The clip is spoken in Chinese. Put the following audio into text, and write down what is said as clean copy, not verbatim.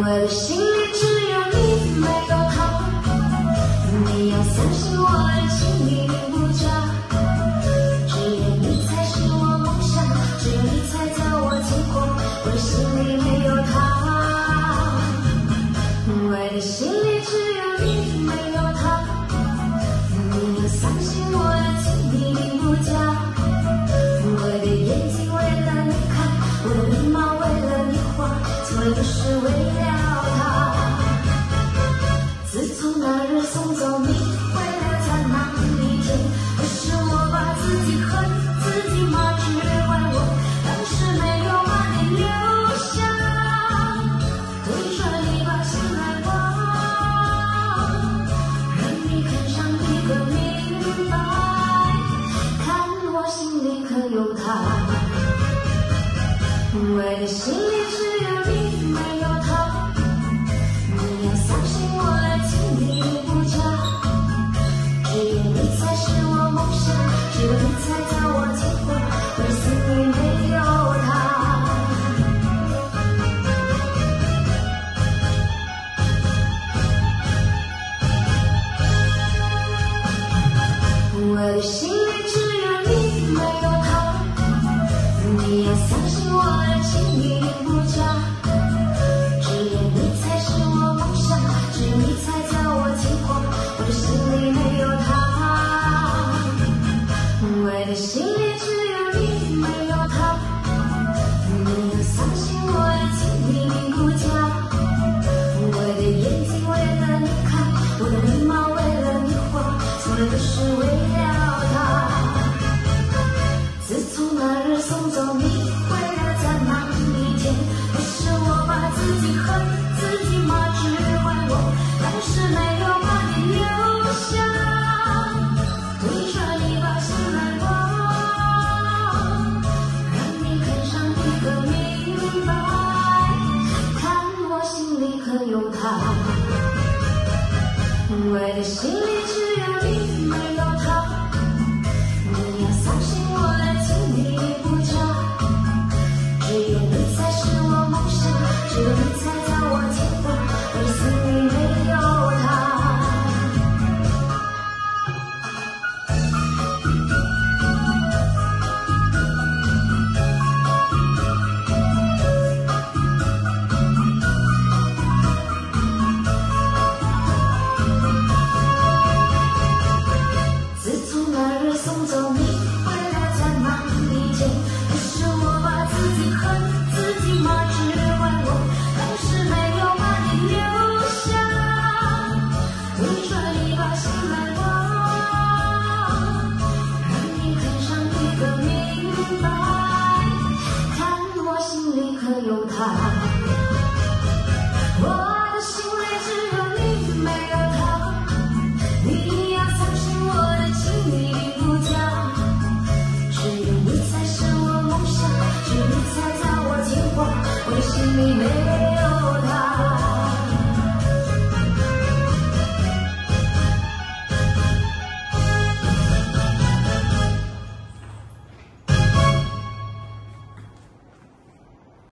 我的心里只有你，没有他。你要相信我爱情一定不假，只有你才是我梦想，只有你才叫我轻狂。我的心里没有他，我的心里只有你，没有他。你要相信我爱情一定不假，我的眼睛为了你看，我的眉毛为了你画，从来都是为了他。自从那日送走你，回来在哪一天，不是我把自己恨，自己骂，只怪我当时没有把你留下，对着你把心来挖，让你看上一个明白，看我心里可有他。我的心里只有你，没有他。你要相信我爱情一定不假，只有你才是我梦想，只有你才叫我牵挂，我的心里没有他。我的心里只有你，没有他。你要相信我爱情一定不假，只有你才是我梦想，只有你才叫我轻狂，我的心里没有他。我的心里只有你，没有他。你要相信我爱情一定不假，我的眼睛为了你看，我的眉毛为了你画，从来都是为了他。自从那日送走你，回来在哪一天，不是我把自己恨，自己骂，只怪我当时没有把你留下，对着你把心来挖，让你看上一个明白，看我心里可有他。我的心里只有你，没有他。你要相信我爱情一定不假，只有你才是我梦想，只有你才